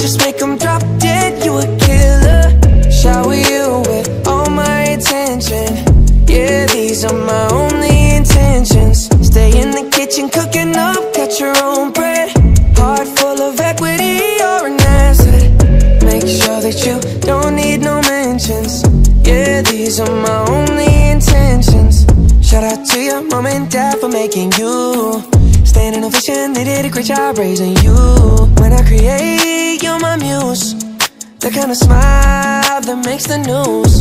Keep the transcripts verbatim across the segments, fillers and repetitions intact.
Gorgeous, make them drop dead, you a killer. Shower you with all my attention. Yeah, these are my only intentions. Stay in the kitchen cooking up, got your own bread. Heart full of equity, you're an asset. Make sure that you don't need no mentions. Yeah, these are my only intentions. Shout out to your mom and dad for making you. Standing ovation, they did a great job raising you. When I create, you're my muse. The kind of smile that makes the news.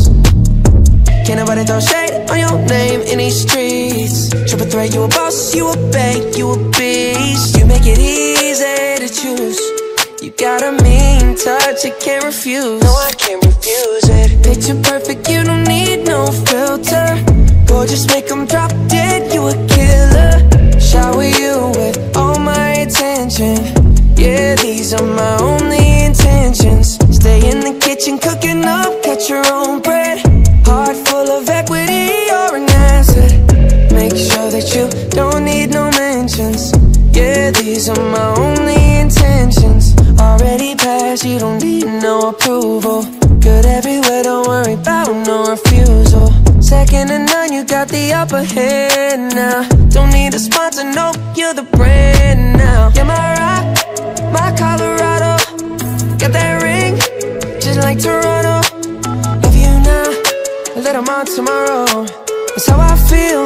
Can't nobody throw shade on your name in these streets. Triple threat, you a boss, you a bank, you a beast. You make it easy to choose. You got a mean touch, you can't refuse. No, I can't refuse it. Picture perfect, you don't need no filter. Gorgeous, make them drop dead, you a killer. Shower you with all my attention. Yeah, these are my only intentions. Stay in the kitchen cooking up, got your own bread. Heart full of equity, you're an asset. Make sure that you don't need no mentions. Yeah, these are my only intentions. Already passed, you don't need no approval. Good everywhere, don't worry about no refusal. Second to none, you got the upper hand now. Don't need a sponsor, no, you're the brand now. You're my rock, my Colorado. Got that ring, just like Toronto. Love you now, let 'em on tomorrow. That's how I feel,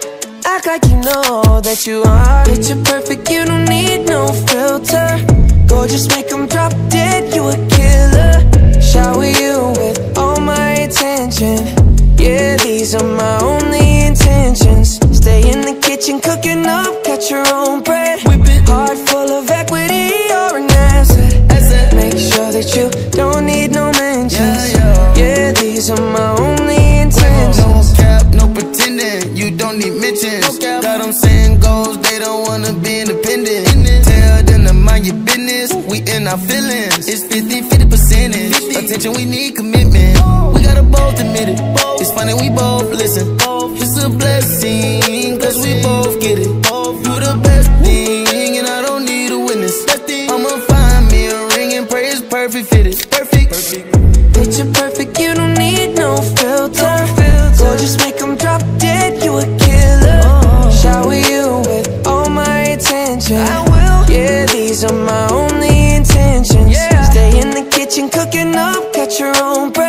act like you know that you are. Picture perfect, you don't need no filter. Gorgeous, make them drop dead, you a killer. Shower you with all my attention. Yeah, these are my only intentions. Stay in the kitchen cooking up, got your own bread. Heart full of equity, you're an asset. Make sure that you don't need no mentions. Yeah, these are my only intentions. No cap, no pretending, you don't need mentions. Got them saying goals, they don't wanna be independent. Tell them to mind your business, we in our feelings. It's fifty fifty percentage. Attention, we need commitment. We gotta both admit it. It's funny, we both listen. It's a blessing, cause we both get it. You the best thing, and I don't need a witness. I'ma find me a ring and pray it's perfect fitted. Perfect. Picture perfect, you don't need no filter. Gorgeous, make them drop dead, you a killer. Shower you with all my attention. I will. Yeah, these are my only intentions. Stay in the kitchen cooking up, got your own bread.